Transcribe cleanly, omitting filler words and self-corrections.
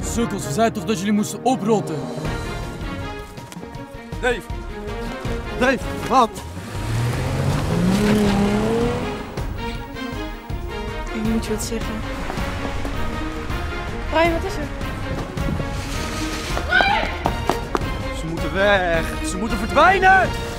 Sukkels, we zeiden toch dat jullie moesten oprotten? Dave! Dave, wat? Ik moet je wat zeggen. Brian, wat is er? Ze moeten weg! Ze moeten verdwijnen!